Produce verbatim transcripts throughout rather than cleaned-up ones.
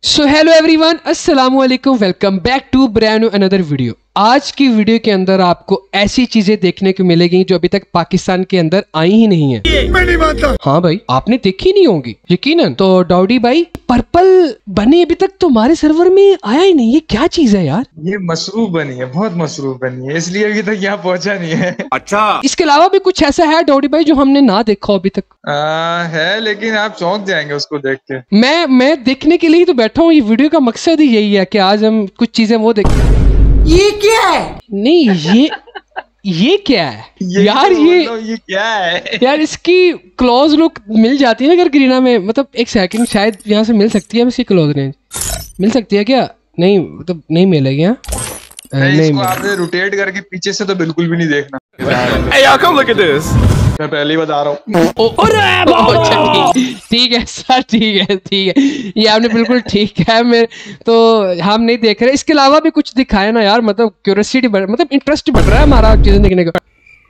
So hello everyone, अस्सलाम वालेकुम, welcome back to brand new another video. आज की वीडियो के अंदर आपको ऐसी चीजें देखने को मिलेगी जो अभी तक पाकिस्तान के अंदर आई ही नहीं है। मैं नहीं मानता। हाँ भाई, आपने देखी नहीं होंगी यकीनन। तो डाउडी भाई, पर्पल बनी अभी तक तो हमारे सर्वर में आया ही नहीं, ये क्या चीज है यार? ये मसरूफ बनी है, बहुत मसरूफ बनी है, इसलिए अभी तक यहाँ पहुंचा नहीं है। अच्छा, इसके अलावा भी कुछ ऐसा है डाउडी भाई जो हमने ना देखा अभी तक? आ, है, लेकिन आप चौंक जाएंगे उसको देख के। मैं मैं देखने के लिए ही तो बैठा हूँ। ये वीडियो का मकसद ही यही है कि आज हम कुछ चीजें वो देखें। ये क्या है? नहीं, ये ये क्या है ये यार? तो ये ये क्या है यार? इसकी क्लोज लुक मिल जाती है ना अगर ग्रीना में? मतलब एक सेकंड, शायद यहाँ से मिल सकती है इसकी क्लोज रेंज मिल सकती है क्या? नहीं, मतलब नहीं मिलेगी। यहाँ नहीं, नहीं, इसको आपने रोटेट करके पीछे से तो बिल्कुल भी नहीं देखना। Hey, y'all come look at this. मैं पहले ही बता रहा हूँ। ठीक है सर, ठीक है ठीक है, ये आपने बिल्कुल ठीक है। मेरे तो हम नहीं देख रहे। इसके अलावा भी कुछ दिखाए ना यार, मतलब क्यूरियोसिटी बढ़, मतलब इंटरेस्ट बढ़ रहा है हमारा चीजें देखने का।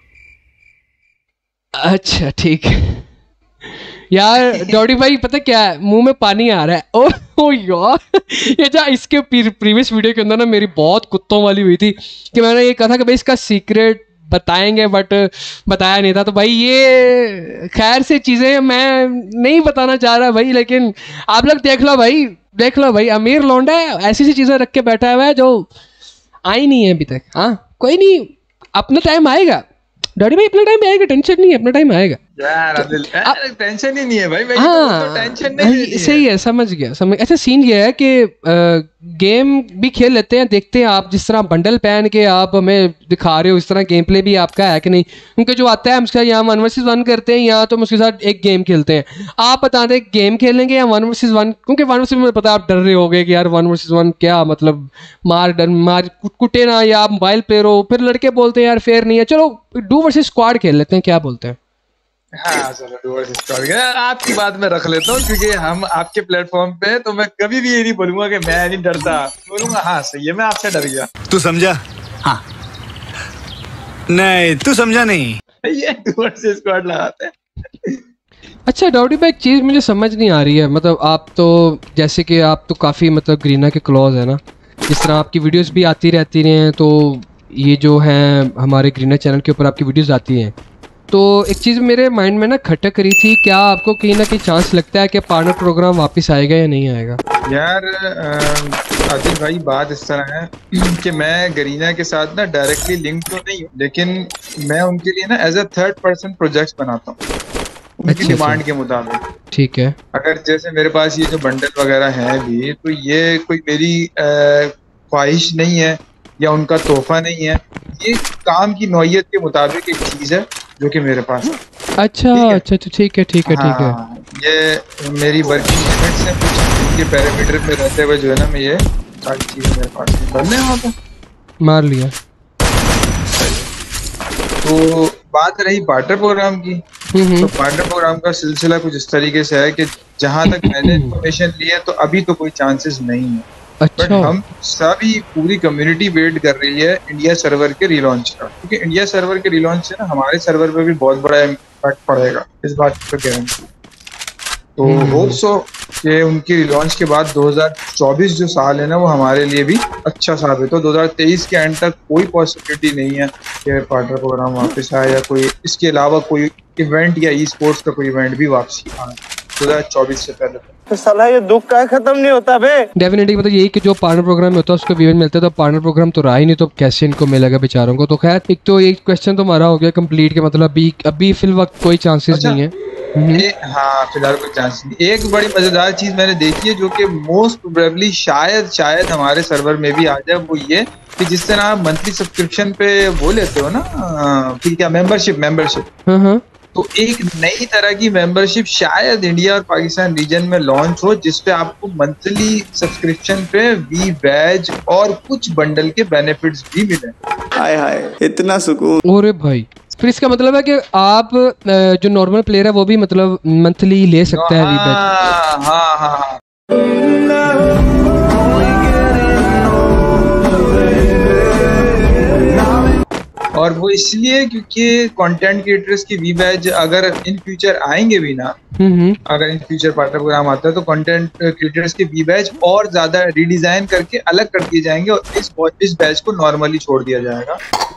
अच्छा ठीक है यार। डॉडी भाई पता क्या है, मुंह में पानी आ रहा है। ओ, ओ यार, ये जा इसके प्रीवियस वीडियो के अंदर ना मेरी बहुत कुत्तों वाली हुई थी कि मैंने ये कहा था कि भाई इसका सीक्रेट बताएंगे, बट बताया नहीं था। तो भाई ये खैर से चीजें मैं नहीं बताना चाह रहा भाई, लेकिन आप लोग देख लो भाई, देख लो भाई, अमीर लौंडा है, ऐसी सी चीजें रख के बैठा हुआ है जो आई नहीं है अभी तक। हाँ कोई नहीं, अपना टाइम आएगा डॉडी भाई, अपना टाइम आएगा, टेंशन नहीं है, अपना टाइम आएगा यार। टेंशन ही नहीं है भाई, हाँ तो टेंशन नहीं, सही है, समझ गया समझ। अच्छा सीन ये है कि गेम भी खेल लेते हैं, देखते हैं आप जिस तरह बंडल पहन के आप हमें दिखा रहे हो, इस तरह गेम प्ले भी आपका है कि नहीं? क्योंकि जो आता है हम उसका यहाँ वन वर्सेज वन करते हैं, या तो हम उसके साथ एक गेम खेलते हैं। आप बता दें गेम खेलेंगे या वन वर्सेज वन? क्योंकि वन वर्सेज में पता है आप डर रहे होगे कि यार वन वर्सेज वन क्या मतलब, मार डर मार कुटे ना, या आप मोबाइल प्लेयर हो, फिर लड़के बोलते हैं यार फेयर नहीं है, चलो डू वर्सेज स्क्वाड खेल लेते हैं, क्या बोलते हैं? हाँ चलो डू वर्सेज स्क्वाड। आपकी बात मैं रख लेता हूँ क्योंकि हम आपके प्लेटफॉर्म पे, तो मैं कभी भी ये नहीं बोलूंगा कि मैं नहीं डरता, बोलूंगा हाँ सही है मैं आपसे डर गया। तू समझा? हाँ नहीं, तू समझा नहीं। ये डू वर्सेज स्क्वाड लगाते हैं। अच्छा डाउडी भाई, एक चीज़ मुझे समझ नहीं आ रही है, मतलब आप तो जैसे कि आप तो काफ़ी मतलब ग्रीना के क्लोज है ना, जिस तरह आपकी वीडियोस भी आती रहती हैं, तो ये जो है हमारे ग्रीना चैनल के ऊपर आपकी वीडियोस आती हैं, तो एक चीज़ मेरे माइंड में ना खटक रही थी, क्या आपको कहीं ना कहीं चांस लगता है कि पार्टनर प्रोग्राम वापस आएगा या नहीं आएगा? यार आदिल भाई, बात इस तरह है कि मैं गरीना के साथ ना डायरेक्टली लिंक तो नहीं हूँ, लेकिन मैं उनके लिए ना as a third person projects बनाता हूँ उनकी डिमांड के मुताबिक। ठीक है। अगर जैसे मेरे पास ये जो बंडल वगैरह है भी, तो ये कोई मेरी ख्वाहिश नहीं है या उनका तोहफा नहीं है, ये काम की नौयत के मुताबिक एक चीज़ है जो कि मेरे पास है। अच्छा अच्छा अच्छा, ठीक है ठीक है ठीक है। ये मेरी वर्किंग लिमिट से कुछ के पैरामीटर पे रहते हुए जो है ना, मैं ये सारी चीजें मेरे पास बनने वहाँ पे मार लिया। तो बात रही पार्टनर प्रोग्राम की, तो पार्टनर प्रोग्राम का सिलसिला कुछ इस तरीके से है कि जहाँ तक मैंने इन्फॉर्मेशन ली है तो अभी तो कोई चांसेस नहीं है। अच्छा। बट हम सभी पूरी कम्युनिटी वेट कर रही है इंडिया सर्वर के रिलॉन्च का, क्योंकि इंडिया सर्वर के रिलॉन्च से ना हमारे सर्वर पे भी बहुत बड़ा इम्पैक्ट पड़ेगा, इस बात की गारंटी। तो होप सो कि उनकी रिलॉन्च के बाद दो हज़ार चौबीस जो साल है ना, वो हमारे लिए भी अच्छा साबित हो। दो हज़ार तेईस के एंड तक कोई पॉसिबिलिटी नहीं है कि पार्टनर प्रोग्राम वापस आए या कोई इसके अलावा कोई इवेंट या ई स्पोर्ट्स का कोई इवेंट भी वापसी आए दो हज़ार चौबीस से पहले। तो साला ये दुख का खत्म नहीं होता बे। डेफिनेटली मतलब यही कि जो पार्टनर प्रोग्राम होता है उसको इवेंट मिलता है, तो पार्टनर प्रोग्राम तो रहा ही नहीं, तो कैसे इनको मिलेगा बेचारों को? तो खैर, एक तो एक क्वेश्चन तो हमारा हो गया कंप्लीट के, मतलब अभी अभी फिल वक्त कोई चांसेस अच्छा, नहीं है। ए, हाँ फिलहाल कोई चांस नहीं। एक बड़ी मजेदार चीज मैंने देखी है जो कि मोस्ट प्रोबेबली शायद शायद हमारे सर्वर में भी आ जाए, वो ये कि जिस तरह आप मंथली सब्सक्रिप्शन पे वो लेते हो ना, कि क्या मेंबरशिप मेंबरशिप हाँ, तो एक नई तरह की मेंबरशिप शायद इंडिया और पाकिस्तान रीजन में लॉन्च हो, जिसपे आपको मंथली सब्सक्रिप्शन पे वी बैज और कुछ बंडल के बेनिफिट्स भी मिले। हाय हाय, इतना सुकून। ओरे भाई, फिर इसका मतलब है कि आप जो नॉर्मल प्लेयर है वो भी मतलब मंथली ले सकता है वी बैज? हाँ हाँ हाँ। और वो इसलिए क्योंकि कंटेंट क्रिएटर्स की वी बैच अगर इन फ्यूचर आएंगे भी ना, हम्म अगर इन फ्यूचर पार्टनर प्रोग्राम आता है तो कंटेंट क्रिएटर्स के वी बैच और ज्यादा रिडिजाइन करके अलग कर दिए जाएंगे और इस इस बैच को नॉर्मली छोड़ दिया जाएगा।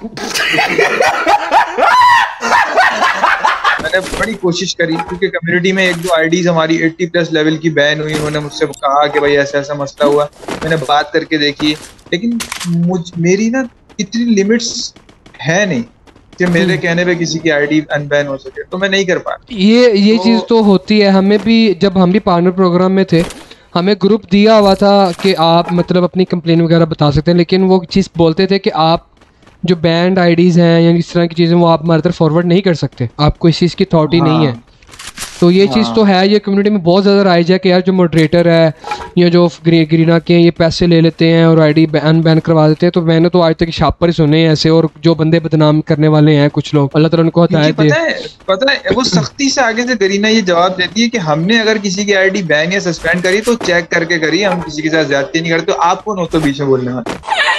मैंने बड़ी कोशिश करी क्योंकि कम्युनिटी में एक दो आईडीज हमारी अस्सी प्लस लेवल की बैन हुई, उन्होंने मुझसे कहा कि भाई ऐसा ऐसा मसला हुआ, मैंने बात करके देखी, लेकिन मुझ मेरी ना इतनी लिमिट्स है नहीं कि मेरे कहने पे किसी की आईडी अनबैन हो सके, तो मैं नहीं कर पा। ये ये तो, चीज़ तो होती है। हमें भी जब हम भी पार्टनर प्रोग्राम में थे, हमें ग्रुप दिया हुआ था कि आप मतलब अपनी कंप्लेन वगैरह बता सकते हैं, लेकिन वो चीज़ बोलते थे कि आप जो बैंड आईडीज़ हैं या इस तरह की चीज़ें वो आप हमारे तरफ फॉरवर्ड नहीं कर सकते, आपको इस चीज़ की अथॉरिटी हाँ, नहीं है। तो ये चीज़ तो है, ये कम्युनिटी में बहुत ज़्यादा राइज है कि यार जो मॉडरेटर है या जो ग्री, ग्रीना के ये पैसे ले लेते हैं और आईडी बैन बैन करवा देते हैं। तो मैंने तो आज तक शापर ही सुने हैं ऐसे, और जो बंदे बदनाम करने वाले हैं कुछ लोग, अल्लाह ताला उनको हदायत दे। पता है पता है वो सख्ती से आगे से गरीना ये जवाब देती है कि हमने अगर किसी की आईडी बैन या सस्पेंड करी तो चेक करके करी, हम किसी के साथ ज्यादती नहीं करते। तो आप कौन हो तो बीच में बोलने वाले?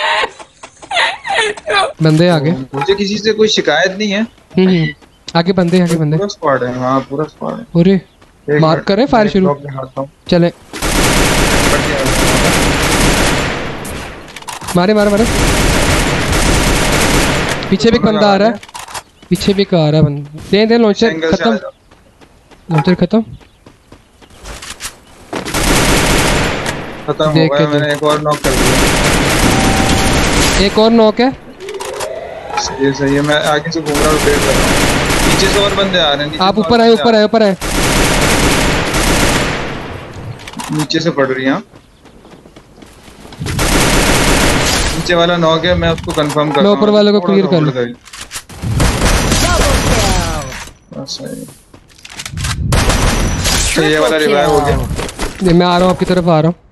बंदे आगे, मुझे किसी से कोई शिकायत नहीं है। हम्म आगे बंदे, आगे बंदे, पूरा स्क्वाड है। हाँ पूरा स्क्वाड है। अरे एक मार्क मिनट, करें, फायर मैं शुरू ड्रॉप दिखाता हूँ। चले, मारे मारे मारे। पीछे भी एक बंदा आ रहा है, पीछे भी का आ रहा है बंदा। दे दे लॉन्चर एंगल से आ खत्म, जाओ। लॉन्चर खत्म। खत्म हो देख के गया, मैंने एक और नॉक कर दिया। एक और नॉक है। सही है सही है, मैं आगे से घूम रहा हूँ, वेट कर रहा हूँ। नीचे से और बंदे आ रहे हैं। नीचे आप से और ऊपर आए, बंदे ऊपर आ आए, ऊपर आए। नीचे से पड़ रही है। नीचे वाला नॉक है, मैं उसको कंफर्म करता लो, हूँ। ऊपर वाले को थोड़ा clear सा कर लो। hold करिए। बस सही है। तो ये वाला रिवाइव हो गया। ये मैं आ रहा हूँ, आपकी तरफ आ रहा हूँ।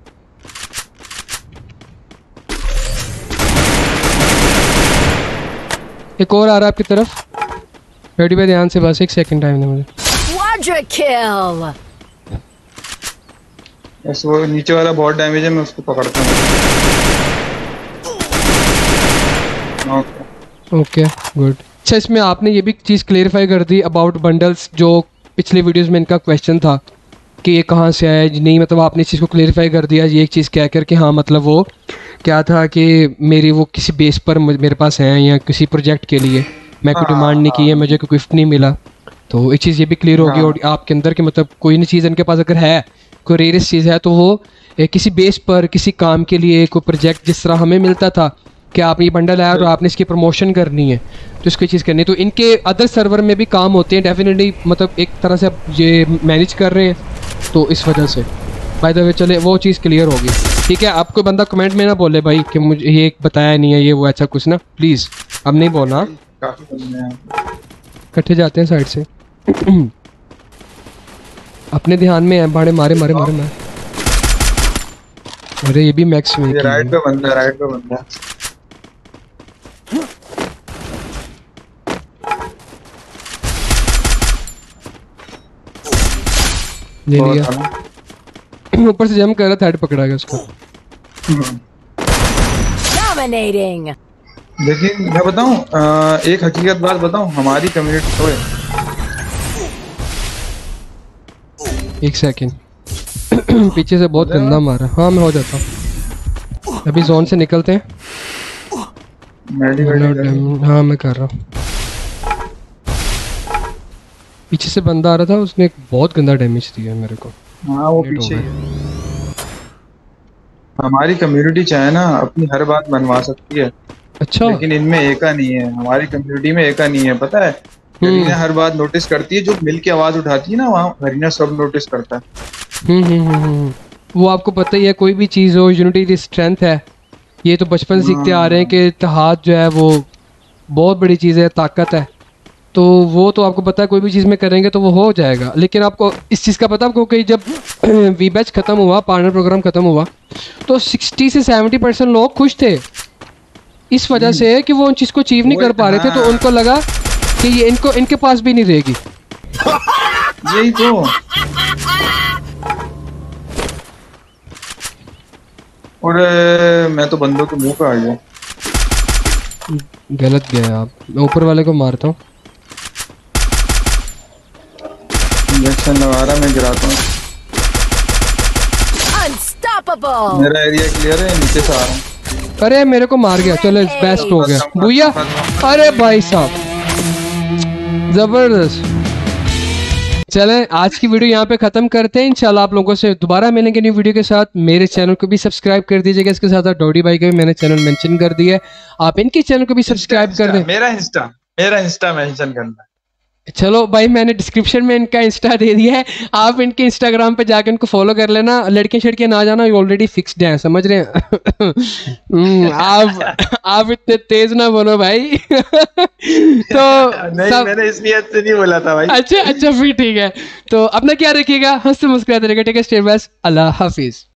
एक और आ रहा है आपकी तरफ। रेडी पे ध्यान से, बस एक सेकंड टाइम दे मुझे। Quadra kill. बस वो नीचे वाला बहुत डैमेज है, मैं उसको पकड़ता हूँ। Okay okay good. अच्छा, इसमें आपने ये भी चीज़ क्लेरिफाई कर दी अबाउट बंडल्स, जो पिछले वीडियोस में इनका क्वेश्चन था कि ये कहाँ से आया है। नहीं, मतलब आपने इस चीज़ को क्लेरिफाई कर दिया ये एक चीज़ कह कर कि हाँ, मतलब वो क्या था कि मेरी वो किसी बेस पर मेरे पास है या किसी प्रोजेक्ट के लिए मैं कोई डिमांड नहीं की है, मुझे कोई गिफ्ट नहीं मिला। तो एक चीज़ ये भी क्लियर होगी और आपके अंदर कि मतलब कोई नहीं चीज़ इनके पास अगर है, कोई रेयरेस्ट चीज़ है, तो वो एक किसी बेस पर किसी काम के लिए कोई प्रोजेक्ट, जिस तरह हमें मिलता था कि आप ये बंडल आया और आपने इसकी प्रमोशन करनी है तो इसकी चीज़ करनी है। तो इनके अदर सर्वर में भी काम होते हैं डेफिनेटली, मतलब एक तरह से आप ये मैनेज कर रहे हैं, तो इस वजह से बाय द वे चले वो चीज़ क्लियर होगी। ठीक है, आपको बंदा कमेंट में ना बोले भाई कि मुझे ये बताया नहीं है ये वो ऐसा कुछ ना, प्लीज़ अब नहीं बोलना। काफी बंदे हैं। इकट्ठे जाते हैं साइड से। अपने ध्यान में है, बाड़े मारे मारे मारे मारे। अरे ये भी मैक्स में ये राइट पे बंदा है, राइट पे बंदा है। ले बहुत लिया। सारा। ऊपर से जंप कर रहा था, हेड पकड़ा गया उसको। हम्म। Dominating. लेकिन मैं बताऊं, अ, एक हकीकत बात बताऊं, हमारी कम्युनिटी तो है। एक सेकंड। पीछे से बहुत गंदा मारा। हाँ मैं हो जाता हूँ, अभी जोन से निकलते हैं। मेडी वेडी कर। हाँ मैं कर रहा हूँ। पीछे से बंदा आ रहा था, उसने एक बहुत गंदा डैमेज दिया मेरे को। हाँ वो Late हो पीछे गए। ही है। हमारी कम्युनिटी चाहे ना अपनी हर बात बनवा सकती है, अच्छा। लेकिन इनमें एका नहीं है। हमारी कम्युनिटी में एका नहीं है, पता है। हरीना हर बात नोटिस करती है, जो मिल के आवाज उठाती है ना, वहाँ हरीना सब नोटिस करता है। हम्म हम्म हम्म हम्म। वो आपको पता ही है, कोई भी चीज़ हो, यूनिटी की स्ट्रेंथ है। ये तो बचपन से सीखते आ रहे हैं कि इत्तेहाद जो है वो बहुत बड़ी चीज़ है, ताकत है। तो वो तो आपको पता है, कोई भी चीज़ में करेंगे तो वो हो जाएगा। लेकिन आपको इस चीज़ का पता, आपको कि जब वी बैच ख़त्म हुआ, पार्टनर प्रोग्राम ख़त्म हुआ, तो सिक्सटी से सेवेंटी परसेंट लोग खुश थे, इस वजह से कि वो उन चीज़ को अचीव नहीं कर पा रहे थे। तो उनको लगा कि ये इनको इनके पास भी नहीं रहेगी। यही तो। और अ, मैं तो बंदों के मुंह पे आ गया। गलत गए आप, मैं ऊपर वाले को मारता हूँ। इंजेक्शन लगा रहा, मैं गिराता हूँ। Unstoppable. मेरा एरिया क्लियर है, नीचे से आ रहा हूँ। अरे मेरे को मार गया, चलो बेस्ट हो गया भैया। अरे भाई साहब जबरदस्त। चलें आज की वीडियो यहाँ पे खत्म करते हैं। इंशाल्लाह आप लोगों से दोबारा मिलेंगे न्यू वीडियो के साथ। मेरे चैनल को भी सब्सक्राइब कर दीजिएगा, इसके साथ साथ डॉडी भाई का भी मैंने चैनल मेंशन कर दिया है, आप इनके चैनल को भी सब्सक्राइब कर दें। मेरा इंस्टा मेरा इंस्टा मेंशन करना है। चलो भाई मैंने डिस्क्रिप्शन में इनका इंस्टा दे दिया है, आप इनके इंस्टाग्राम पे जाकर इनको फॉलो कर लेना। लड़कियां शड़कियां ना जाना, ऑलरेडी फिक्स्ड हैं, समझ रहे हैं। आप आप इतने तेज ना बोलो भाई। तो नहीं सब... मैंने इस नियत से नहीं बोला था भाई। अच्छा अच्छा फिर ठीक है। तो अपना क्या रखिएगा, हंसते मुस्कुराते रहिएगा। टेक केयर, स्टे बेस्ट, अल्लाह हाफिज।